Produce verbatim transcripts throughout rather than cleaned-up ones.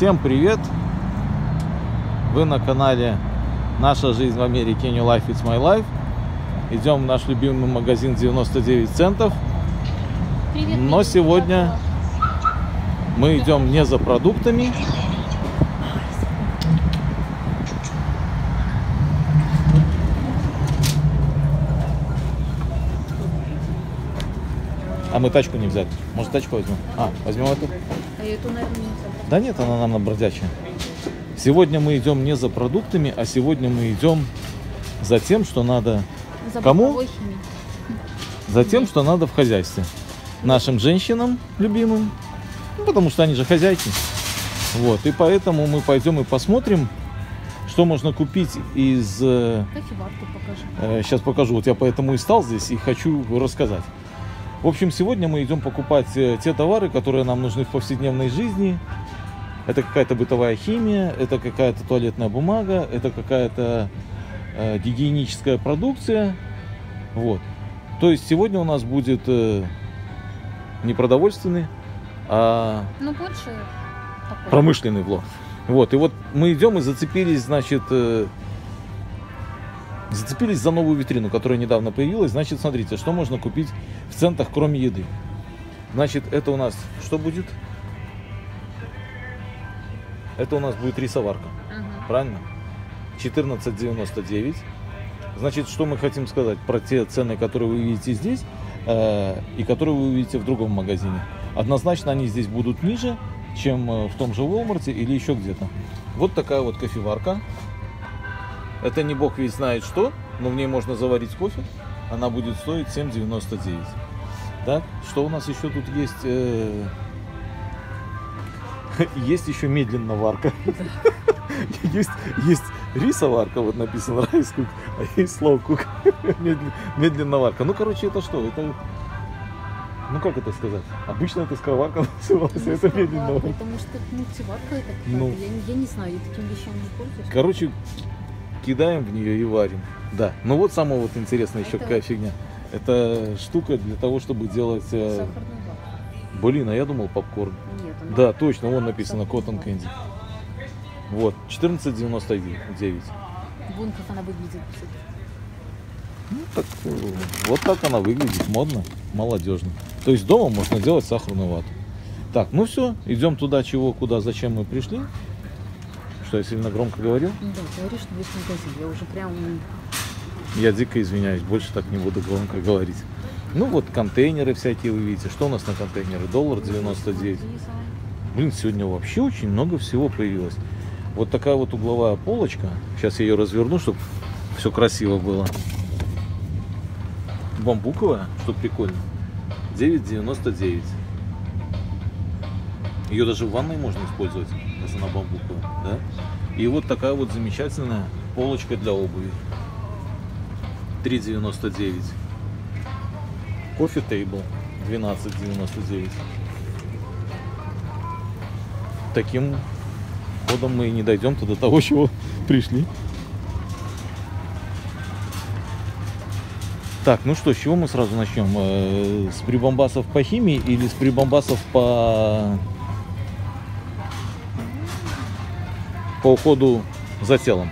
Всем привет! Вы на канале Наша жизнь в Америке, New Life It's My Life. Идем в наш любимый магазин девяносто девять центов. Привет, Но привет, сегодня мы идем не за продуктами, а мы тачку не взяли. Может, тачку возьмем? А, возьмем эту? А эту, наверное, не взяла. Да нет, она нам на бродячая. Сегодня мы идем не за продуктами, а сегодня мы идем за тем, что надо... За Кому? бытовой химией. За тем, что надо в хозяйстве. Нашим женщинам любимым. Ну, потому что они же хозяйки. Вот. И поэтому мы пойдем и посмотрим, что можно купить из... э, Кофеварку покажи. э, Сейчас покажу. Вот я поэтому и стал здесь и хочу рассказать. В общем, сегодня мы идем покупать э, те товары, которые нам нужны в повседневной жизни. Это какая-то бытовая химия, это какая-то туалетная бумага, это какая-то э, гигиеническая продукция. Вот. То есть сегодня у нас будет э, не продовольственный, а Ну, больше такой. промышленный влог. Вот. И вот мы идем и зацепились, значит, э, зацепились за новую витрину, которая недавно появилась. Значит, смотрите, что можно купить в центрах, кроме еды. Значит, это у нас что будет? Это у нас будет рисоварка. Мгм. Правильно? четырнадцать девяносто девять. Значит, что мы хотим сказать про те цены, которые вы видите здесь э, и которые вы увидите в другом магазине. Однозначно они здесь будут ниже, чем э, в том же Walmart или еще где-то. Вот такая вот кофеварка. Это не бог ведь знает что, но в ней можно заварить кофе. Она будет стоить семь девяносто девять. Так, что у нас еще тут есть? Э, Есть еще медленно варка. Есть, есть рисоварка, вот написано rice cook, а есть slow cook. Медленно варка. Ну, короче, это что? Это, ну, как это сказать? Обычно это сковорка называлась, а это медленно варка. Потому что мультиварка это Ну. я, не- я не знаю, я таким вещам не пользуюсь. Короче, кидаем в нее и варим. Да. Ну, вот самое вот интересное еще Это- какая фигня. Это штука для того, чтобы делать... э, Сахарный ват. Блин, а я думал попкорн. Нет, она- Да, точно, вон написано Сахарный Cotton ват. Candy. Вот, четырнадцать девяносто девять. Вон как она выглядит. Ну, так, э, вот так она выглядит, модно, молодежно. То есть дома можно делать сахарную вату. Так, ну все, идем туда, чего, куда, зачем мы пришли. Что, я сильно громко говорил? Ну да, говоришь, что весь магазин. Я уже прям... Я дико извиняюсь, больше так не буду громко говорить. Ну вот, контейнеры всякие вы видите. Что у нас на контейнеры? Доллар девяносто девять. Блин, сегодня вообще очень много всего появилось. Вот такая вот угловая полочка. Сейчас я ее разверну, чтобы все красиво было. Бамбуковая, что прикольно. девять девяносто девять. Ее даже в ванной можно использовать, если она бамбуковая, да? И вот такая вот замечательная полочка для обуви. три девяносто девять. Кофе тейбл двенадцать девяносто девять. Таким ходом мы и не дойдем-то до того, чего пришли. Так, ну что, с чего мы сразу начнем? Э, С прибамбасов по химии или с прибамбасов по по уходу за телом?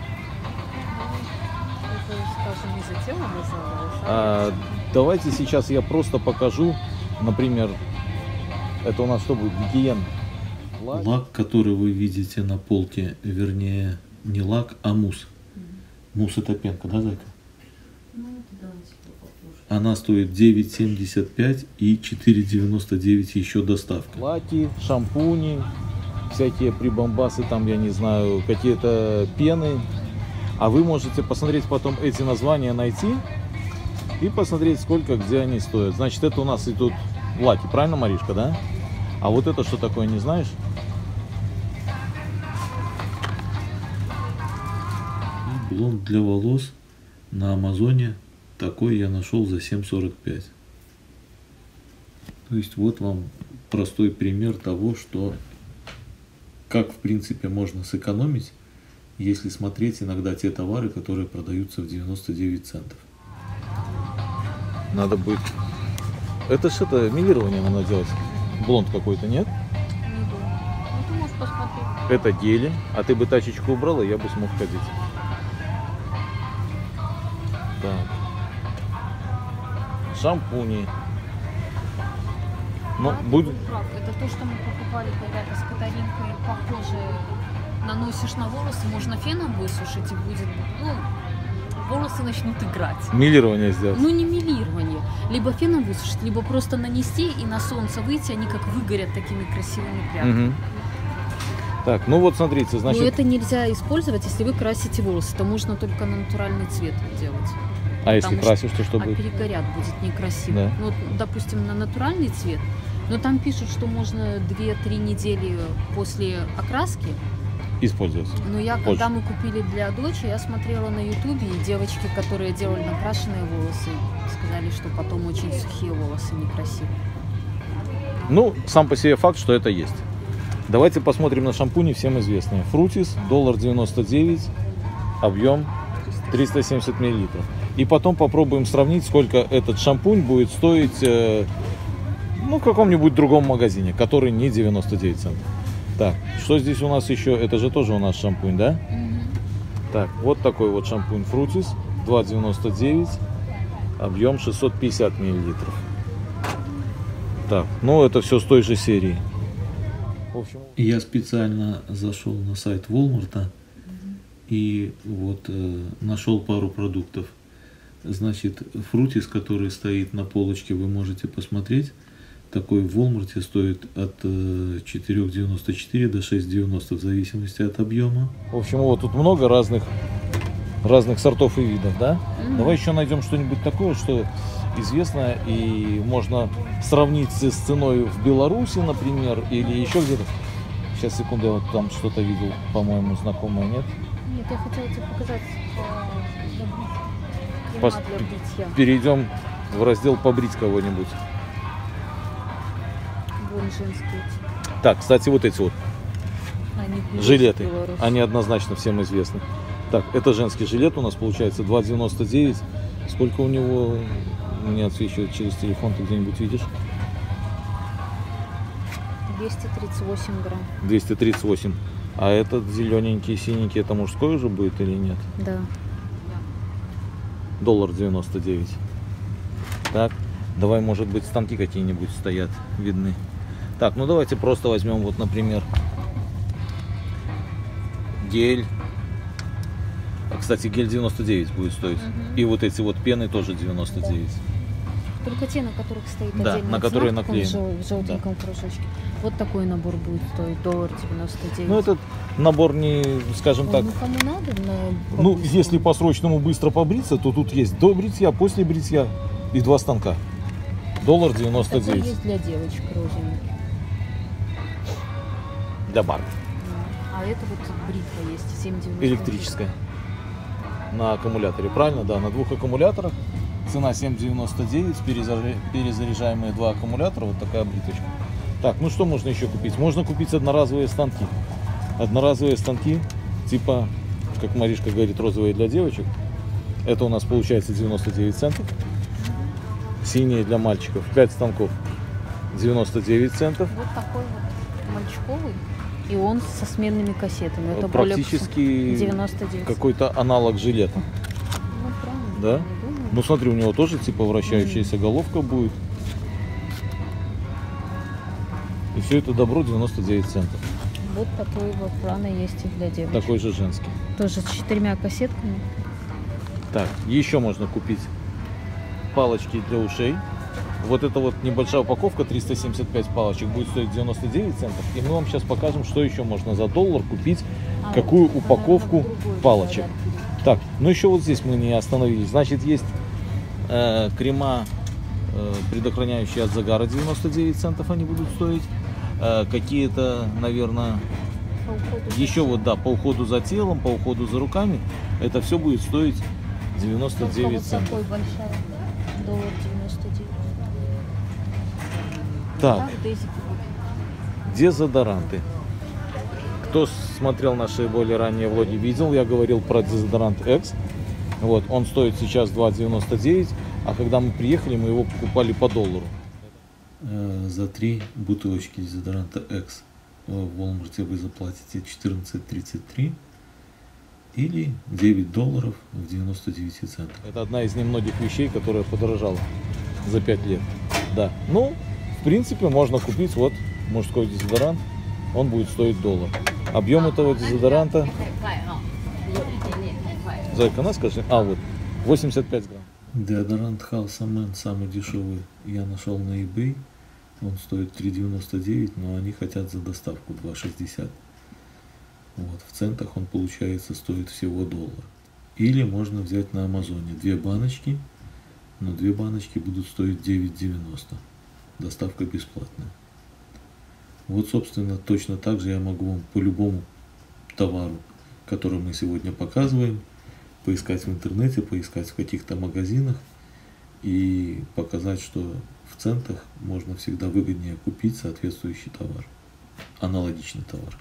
Это, скажем, не за телом, а за волосами. А, давайте сейчас я просто покажу, например, это у нас что будет? Гигиена. Лак, который вы видите на полке, вернее, не лак, а мусс. Мусс это пенка, да, зайка? Ну, это давайте попозже. Она стоит девять семьдесят пять и четыре девяносто девять еще доставка. Лаки, шампуни, всякие прибамбасы, там, я не знаю, какие-то пены. А вы можете посмотреть потом эти названия, найти и посмотреть, сколько, где они стоят. Значит, это у нас идут лаки, правильно, Маришка, да? А вот это что такое, не знаешь? Блонд для волос на Амазоне. Такой я нашел за семь сорок пять. То есть вот вам простой пример того, что как в принципе можно сэкономить, если смотреть иногда те товары, которые продаются в девяносто девять центов. Надо будет... Это что-то милирование надо делать. Блонд какой-то, нет? Не было. Ну, ты можешь посмотреть. Это гели. А ты бы тачечку убрала, я бы смог ходить. Так. Шампуни. Ну, Да, ты будет... был прав. Это то, что мы покупали когда-то с Катаринкой, похоже, наносишь на волосы, можно феном высушить и будет, ну, волосы начнут играть. Милирование сделать. Ну, не милирование. Либо феном высушить, либо просто нанести и на солнце выйти, они как выгорят такими красивыми прядками. Угу. Так, ну вот смотрите, значит... Но это нельзя использовать, если вы красите волосы. Это можно только на натуральный цвет делать. А если Потому красишь, то что А будет? перегорят, будет некрасиво. Да. Ну, вот, допустим, на натуральный цвет. Но там пишут, что можно две-три недели после окраски. Использовать. Но я, Позже. когда мы купили для дочери, я смотрела на ютубе, и девочки, которые делали накрашенные волосы, сказали, что потом очень сухие волосы, некрасивые. Ну, сам по себе факт, что это есть. Давайте посмотрим на шампуни, всем известные. Фрутис, доллар девяносто девять, объем триста семьдесят миллилитров. И потом попробуем сравнить, сколько этот шампунь будет стоить э, ну, в каком-нибудь другом магазине, который не девяносто девять центов. Так, что здесь у нас еще? Это же тоже у нас шампунь, да? Мгм. Так, вот такой вот шампунь Фрутис, два девяносто девять, объем шестьсот пятьдесят миллилитров. Так, ну это все с той же серии. В общем, я специально зашел на сайт Walmart и вот э, нашел пару продуктов. Значит, Фрутис, который стоит на полочке, вы можете посмотреть. Такой в Walmart стоит от э, четыре девяносто четыре до шесть девяносто в зависимости от объема. В общем, вот тут много разных разных сортов и видов, да? Мгм. Давай еще найдем что-нибудь такое, что известно и можно сравнить с ценой в Беларуси, например, или еще где-то. Сейчас, секунду, я вот там что-то видел, по-моему, знакомое, нет? Нет, я хотела тебе показать э, для брит- крема Пос- для бритья. Перейдем в раздел «Побрить кого-нибудь». Вон женские. Так, кстати, вот эти вот Они были жилеты, в Беларуси. они однозначно всем известны. Так, это женский жилет у нас получается два девяносто девять. Сколько у него? Мне отсвечивает через телефон, ты где-нибудь видишь? двести тридцать восемь грамм. двести тридцать восемь. А этот зелененький, синенький, это мужской уже будет или нет? Да. Доллар девяносто девять. Так, давай, может быть, станки какие-нибудь стоят, видны. Так, ну давайте просто возьмем, вот, например, гель. А, кстати, гель девяносто девять будет стоить. Мгм. И вот эти вот пены тоже девяносто девять. Только те, на которых стоит Да, отдельная на которые цена, в таком наклеено. жел- в желтеньком кружочке. Вот такой набор будет стоить доллар девяносто девять. Ну, этот набор не, скажем Он так, ну, кому надо, но ну, по-быстрому. если по-срочному быстро побриться, то тут есть до бритья, после бритья и два станка. Доллар девяносто Такой девять. есть для девочек розовенький. Для бар. А это вот бритва есть, семь девяносто девять. Электрическая. На аккумуляторе, правильно? Да, на двух аккумуляторах. Цена семь девяносто девять, перезаря- перезаряжаемые два аккумулятора, вот такая бриточка. Так, ну что можно еще купить? Можно купить одноразовые станки. Одноразовые станки, типа, как Маришка говорит, розовые для девочек. Это у нас получается девяносто девять центов. Синие для мальчиков, пять станков, девяносто девять центов. Вот такой вот мальчиковый. И он со сменными кассетами. Это Практически более девяносто девять. какой-то аналог жилета. Ну, правильно. Да? я думаю. Ну смотри, у него тоже типа вращающаяся головка будет. И все это добро девяносто девять центов. Вот такой вот рано есть и для девочек. Такой же женский. Тоже с четырьмя кассетками. Так, еще можно купить палочки для ушей. Вот эта вот небольшая упаковка, триста семьдесят пять палочек, будет стоить девяносто девять центов. И мы вам сейчас покажем, что еще можно за доллар купить, А, какую вот, упаковку наверное, другой палочек. заряд. Так, ну еще вот здесь мы не остановились. Значит, есть э, крема, э, предохраняющие от загара, девяносто девять центов они будут стоить. Э, какие-то, наверное, По уходу еще вот, да, по уходу за телом, по уходу за руками. Это все будет стоить девяносто Только девять вот центов. такой большая, доллар девяносто девять. Так, Так, Дейзи купить. дезодоранты. Кто смотрел наши более ранние влоги, видел, я говорил про дезодорант X. Вот, он стоит сейчас два девяносто девять, а когда мы приехали, мы его покупали по доллару. За три бутылочки дезодоранта X. в Walmart вы заплатите четырнадцать тридцать три или девять долларов в девяносто девять центов. Это одна из немногих вещей, которая подорожала за пять лет. Да. Ну, в принципе, можно купить вот мужской дезодорант. Он будет стоить доллар. Объем этого дезодоранта... Зайка, на скажи. А, вот. восемьдесят пять грамм. Деодорант House Man самый дешевый я нашел на eBay. Он стоит три девяносто девять, но они хотят за доставку два шестьдесят. Вот, в центах он, получается, стоит всего доллар. Или можно взять на Амазоне две баночки, но две баночки будут стоить девять девяносто. Доставка бесплатная. Вот, собственно, точно так же я могу вам по любому товару, который мы сегодня показываем, поискать в интернете, поискать в каких-то магазинах и показать, что в центах можно всегда выгоднее купить соответствующий товар, аналогичный товар.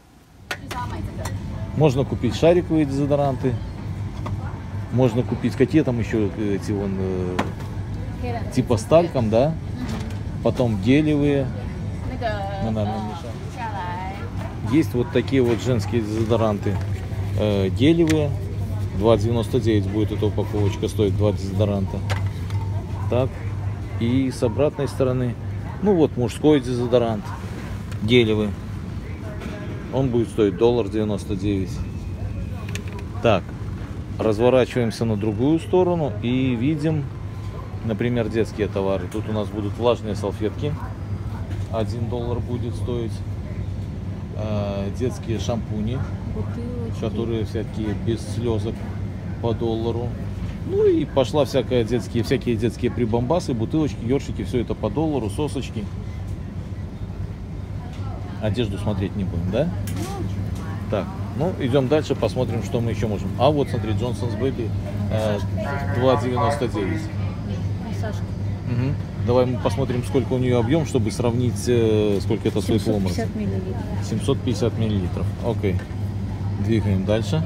Можно купить шариковые дезодоранты, можно купить какие там еще эти вон э, типа с тальком, да, потом гелевые. Мы, наверное, мешаем. Есть вот такие вот женские дезодоранты э, гелевые. два девяносто девять будет эта упаковочка, стоит два дезодоранта. Так. И с обратной стороны, ну вот мужской дезодорант гелевый. Он будет стоить доллар девяносто девять. Так. Разворачиваемся на другую сторону и видим, например, детские товары. Тут у нас будут влажные салфетки. один доллар будет стоить. Э, детские шампуни, бутылочки, которые всякие без слезок, по доллару. Ну и пошла всякая детские, всякие детские прибамбасы, бутылочки, ёршики, все это по доллару, сосочки. Одежду смотреть не будем, да? Так, ну идем дальше, посмотрим, что мы еще можем. А вот смотри, Johnson's Baby э, два девяносто девять. Угу. Давай мы посмотрим, сколько у нее объем, чтобы сравнить, э, сколько это стоит в Walmart. семьсот пятьдесят миллилитров. семьсот пятьдесят миллилитров. Окей. Двигаем дальше.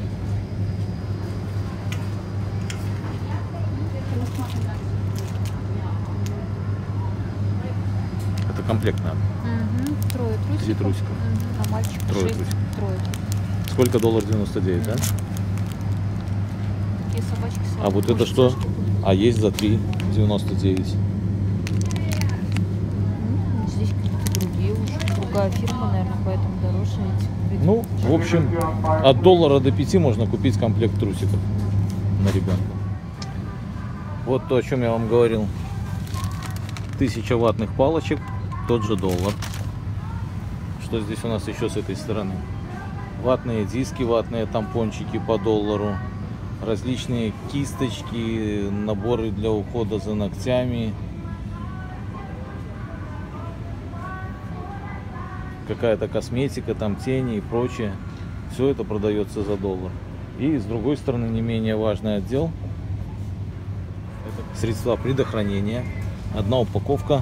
Это комплект надо. Угу. Трое трусиков. Три трусика. Угу. А мальчик Трое шесть. трусиков. Трое. Сколько? Доллар девяносто девять, да? Такие собачки. А вот это что? А есть за три девяносто девять. Здесь какие-то другие уже. Другая фирма, наверное, поэтому дороже эти. Ну, в общем, от доллара до пяти можно купить комплект трусиков на ребенка. Вот то, о чем я вам говорил. Тысяча ватных палочек, тот же доллар. Что здесь у нас еще с этой стороны? Ватные диски, ватные тампончики по доллару. Различные кисточки, наборы для ухода за ногтями. Какая-то косметика, там тени и прочее. Все это продается за доллар. И с другой стороны, не менее важный отдел. Это средства предохранения. Одна упаковка.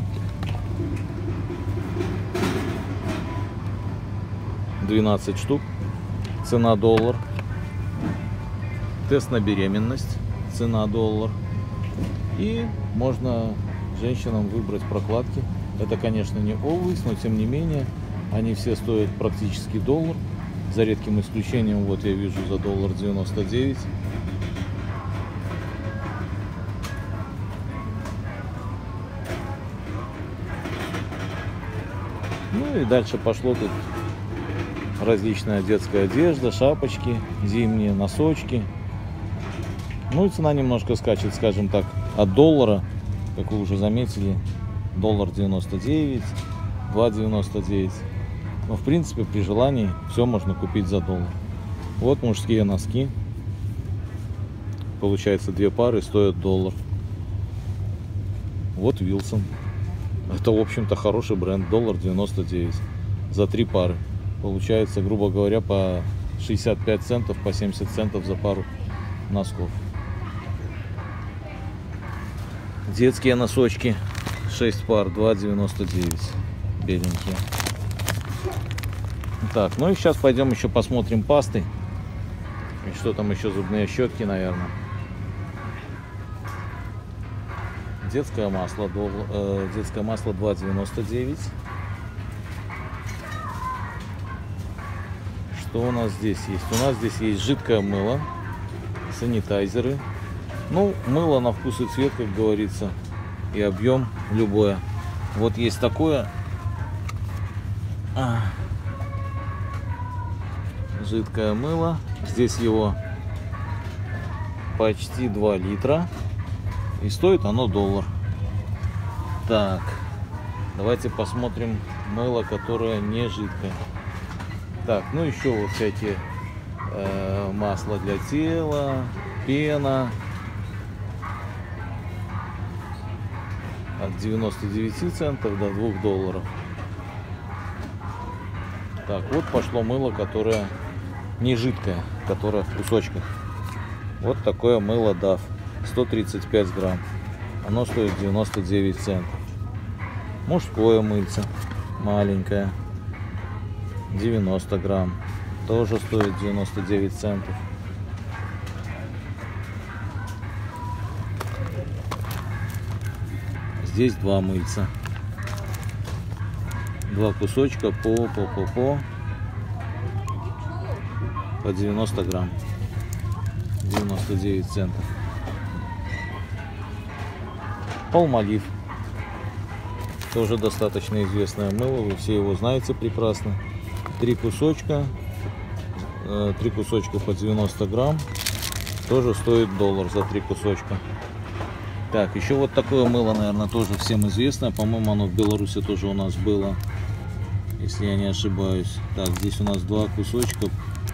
двенадцать штук. Цена доллар. Тест на беременность. Цена доллар. И можно женщинам выбрать прокладки. Это, конечно, не Always, но тем не менее они все стоят практически доллар. За редким исключением, вот я вижу за доллар девяносто девять. Ну и дальше пошло тут различная детская одежда, шапочки, зимние носочки. Ну и цена немножко скачет, скажем так, от доллара, как вы уже заметили, доллар девяносто девять, два девяносто девять. Но в принципе при желании все можно купить за доллар. Вот мужские носки. Получается, две пары стоят доллар. Вот Wilson. Это, в общем-то, хороший бренд. Доллар девяносто девять. За три пары. Получается, грубо говоря, по шестьдесят пять центов, по семьдесят центов за пару носков. Детские носочки. шесть пар, два девяносто девять. Беленькие. Так, ну и сейчас пойдем еще посмотрим пасты. И что там еще, зубные щетки, наверное. Детское масло, э, детское масло два девяносто девять. Что у нас здесь есть? У нас здесь есть жидкое мыло, санитайзеры. Ну, мыло на вкус и цвет, как говорится, и объем любое. Вот есть такое а, жидкое мыло. Здесь его почти два литра. И стоит оно доллар. Так, давайте посмотрим мыло, которое не жидкое. Так, ну еще вот всякие э, масла для тела, пена. От девяноста девяти центов до двух долларов. Так, вот пошло мыло, которое не жидкое, которое в кусочках. Вот такое мыло даф. сто тридцать пять грамм. Оно стоит девяносто девять центов. Мужское мыльце. Маленькое. девяносто грамм. Тоже стоит девяносто девять центов. Здесь два мыльца. Два кусочка по по по по по девяносто грамм. девяносто девять центов. Палмолив. Тоже достаточно известное мыло. Вы все его знаете прекрасно. Три кусочка. Три кусочка по девяносто грамм. Тоже стоит доллар за три кусочка. Так, еще вот такое мыло, наверное, тоже всем известно. По-моему, оно в Беларуси тоже у нас было, если я не ошибаюсь. Так, здесь у нас два кусочка.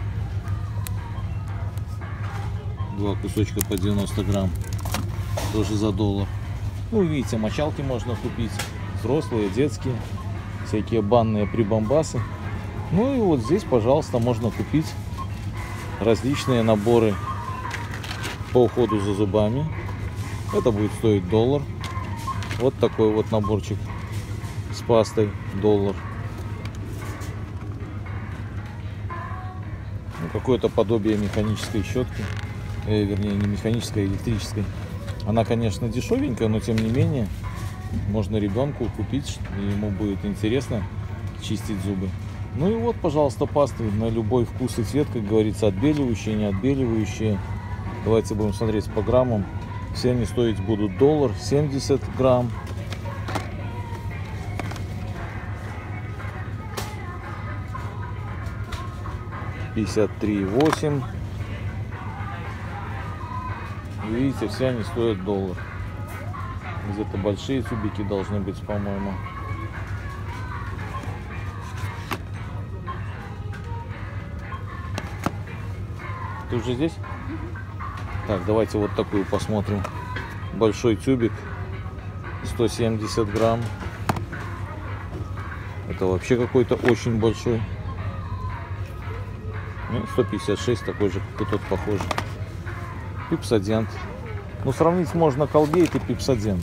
Два кусочка по девяносто грамм. Тоже за доллар. Ну, видите, мочалки можно купить. Взрослые, детские. Всякие банные прибамбасы. Ну и вот здесь, пожалуйста, можно купить различные наборы по уходу за зубами. Это будет стоить доллар. Вот такой вот наборчик с пастой, доллар. Ну, какое-то подобие механической щетки. Э, вернее, не механической, а электрической. Она, конечно, дешевенькая, но тем не менее можно ребенку купить, и ему будет интересно чистить зубы. Ну и вот, пожалуйста, пасты на любой вкус и цвет, как говорится, отбеливающие, не отбеливающие. Давайте будем смотреть по граммам. Все они стоить будут доллар, семьдесят грамм. пятьдесят три восемь. Видите, все они стоят доллар. Где-то большие тюбики должны быть, по-моему. Ты уже здесь? Так, давайте вот такую посмотрим. Большой тюбик, сто семьдесят грамм. Это вообще какой-то очень большой. Ну, сто пятьдесят шесть, такой же, как и тот, похожий. Пепсодент. Ну, сравнить можно Colgate и Пепсодент.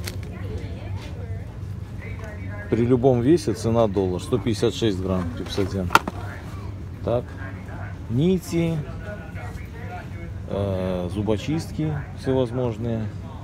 При любом весе цена доллар. сто пятьдесят шесть грамм Пепсодент. Так, нити. Зубочистки всевозможные.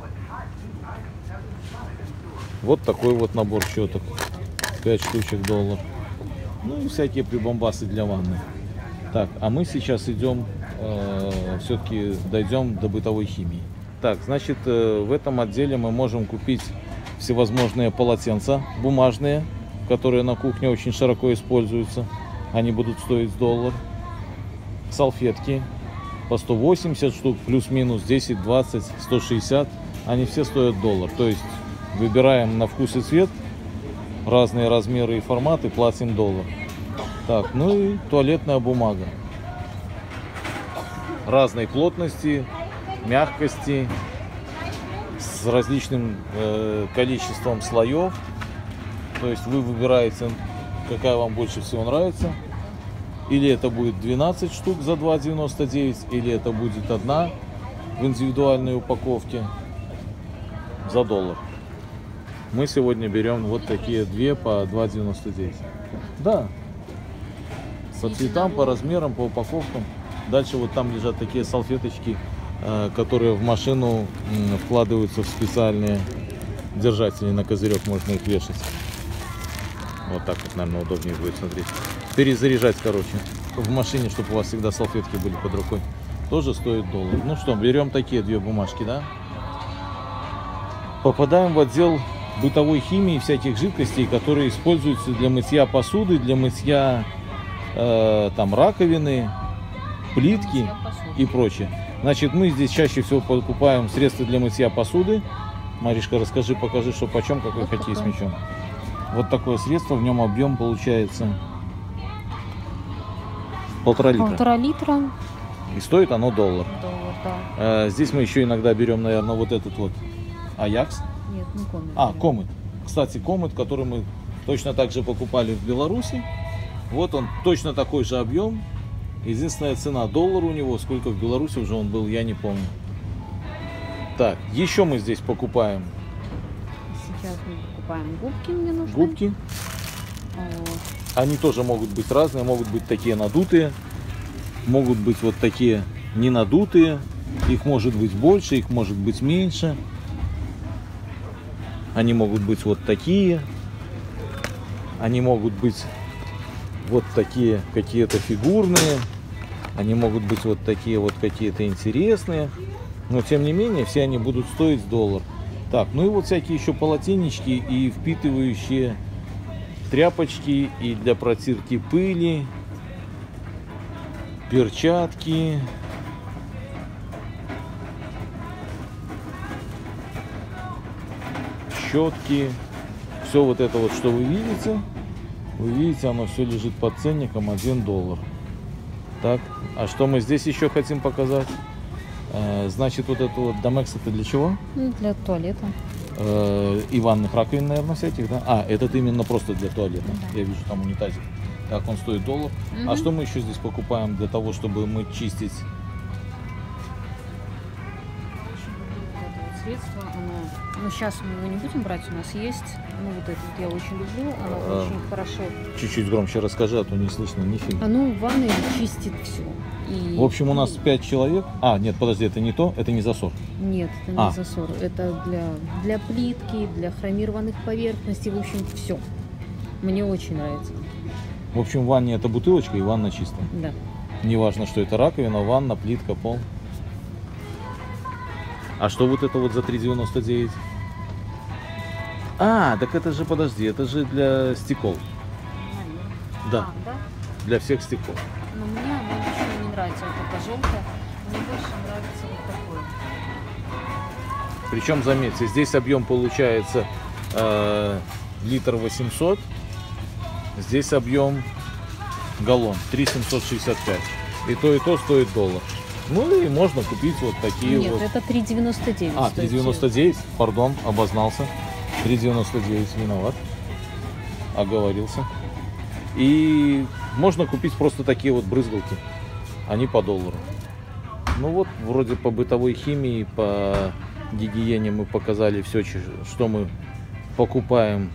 Вот такой вот набор щеток, пять штучек доллар. Ну и всякие прибамбасы для ванны. Так, а мы сейчас идем, э, все-таки дойдем до бытовой химии. Так, значит, э, в этом отделе мы можем купить всевозможные полотенца бумажные, которые на кухне очень широко используются. Они будут стоить доллар. Салфетки по сто восемьдесят штук, плюс-минус десять, двадцать, сто шестьдесят. Они все стоят доллар. То есть выбираем на вкус и цвет, разные размеры и форматы, платим доллар. Так, ну и туалетная бумага. Разной плотности, мягкости, с различным э, количеством слоев. То есть вы выбираете, какая вам больше всего нравится. Или это будет двенадцать штук за два девяносто девять, или это будет одна в индивидуальной упаковке за доллар. Мы сегодня берем вот такие две по два девяносто девять. Да, по цветам, по размерам, по упаковкам. Дальше вот там лежат такие салфеточки, которые в машину вкладываются в специальные держатели, на козырек можно их вешать. Вот так вот, наверное, удобнее будет смотреть. Перезаряжать, короче. в машине, чтобы у вас всегда салфетки были под рукой, тоже стоит доллар. Ну что, берем такие две бумажки, да? Попадаем в отдел бытовой химии, всяких жидкостей, которые используются для мытья посуды, для мытья э, там раковины, плитки и прочее. Значит, мы здесь чаще всего покупаем средства для мытья посуды. Маришка, расскажи, покажи, что почем, какой Вот хоккей с такое. мячом. Вот такое средство, в нем объем получается полтора литра. Полтора литра. И стоит оно доллар. Доллар, да. Э, здесь мы еще иногда берем, наверное, вот этот вот Аякс. Нет, не комет. А, Комет. Кстати, Комет, который мы точно так же покупали в Беларуси. Вот он, точно такой же объем. Единственная цена доллар у него, сколько в Беларуси уже он был, я не помню. Так, еще мы здесь покупаем Сейчас мы покупаем губки, мне нужны. губки. Вот. Они тоже могут быть разные, могут быть такие надутые, могут быть вот такие не надутые. Их может быть больше, их может быть меньше. Они могут быть вот такие. Они могут быть вот такие какие-то фигурные. Они могут быть вот такие вот какие-то интересные. Но тем не менее, все они будут стоить доллар. Так, ну и вот всякие еще полотенечки и впитывающие тряпочки, и для протирки пыли, перчатки. Щетки. Все вот это вот, что вы видите, вы видите, оно все лежит под ценником один доллар. Так, а что мы здесь еще хотим показать? Э, значит, вот это вот Домекс, это для чего? Ну, для туалета. Э, и ванных раковин, наверное, всяких, да? А, этот именно просто для туалета. Да. Я вижу там унитазик. Так, он стоит доллар. А Мгм. что мы еще здесь покупаем для того, чтобы мы чистить? Вот это вот средство, оно... Ну, сейчас мы его не будем брать, у нас есть. Ну, вот это вот я очень люблю, оно А. очень хорошо. Чуть-чуть громче расскажи, а то не слышно нифига. Оно в ванной чистит все. И... В общем, у нас пять человек. А, нет, подожди, это не то, это не засор. Нет, это не А. засор. Это для, для плитки, для хромированных поверхностей, в общем, все. Мне очень нравится. В общем, в ванне это бутылочка и ванна чистая. Да. Неважно, что это раковина, ванна, плитка, пол. А что вот это вот за три девяносто девять? А, так это же, подожди, это же для стекол. Да, А, да? для всех стекол. Но мне оно очень не нравится, вот это желтое. Мне больше нравится вот такое. Причем, заметьте, здесь объем получается э, литр восемьсот. Здесь объем галлон три семьсот шестьдесят пять. И то, и то стоит доллар. Ну и можно купить вот такие Нет, вот. это три девяносто девять. А, три девяносто девять, пардон, обознался. три девяносто девять, виноват. Оговорился. И можно купить просто такие вот брызгалки. Они по доллару. Ну вот, вроде по бытовой химии, по гигиене мы показали все, что мы покупаем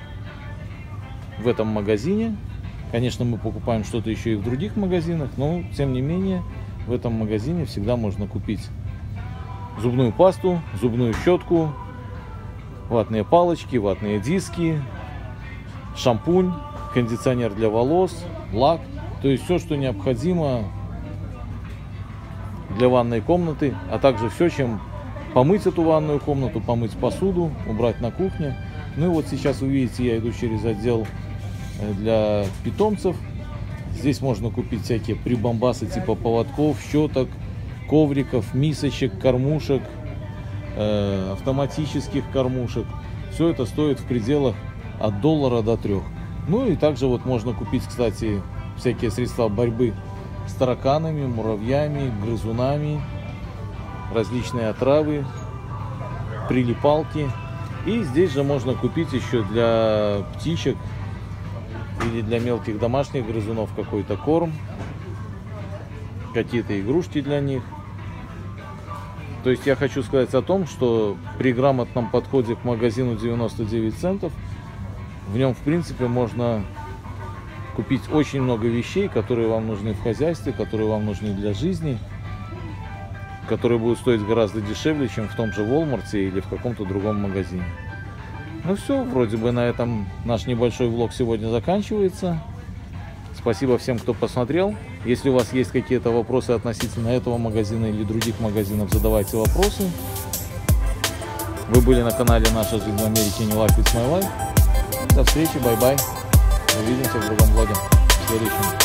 в этом магазине. Конечно, мы покупаем что-то еще и в других магазинах, но тем не менее в этом магазине всегда можно купить зубную пасту, зубную щетку, ватные палочки, ватные диски, шампунь, кондиционер для волос, лак. То есть все, что необходимо для ванной комнаты, а также все, чем помыть эту ванную комнату, помыть посуду, убрать на кухне. Ну и вот сейчас вы видите, я иду через отдел для питомцев. Здесь можно купить всякие прибамбасы типа поводков, щеток, ковриков, мисочек, кормушек, э, автоматических кормушек. Все это стоит в пределах от доллара до трех. Ну и также вот можно купить, кстати, всякие средства борьбы с тараканами, муравьями, грызунами, различные отравы, прилипалки. И здесь же можно купить еще для птичек или для мелких домашних грызунов какой-то корм, какие-то игрушки для них. То есть я хочу сказать о том, что при грамотном подходе к магазину девяносто девять центов в нем в принципе можно купить очень много вещей, которые вам нужны в хозяйстве, которые вам нужны для жизни, которые будут стоить гораздо дешевле, чем в том же Walmart или в каком-то другом магазине. Ну все, вроде бы на этом наш небольшой влог сегодня заканчивается. Спасибо всем, кто посмотрел. Если у вас есть какие-то вопросы относительно этого магазина или других магазинов, задавайте вопросы. Вы были на канале «Наша жизнь в Америке», не Life It's My Life. До встречи, бай-бай. Увидимся в другом влоге. В следующем.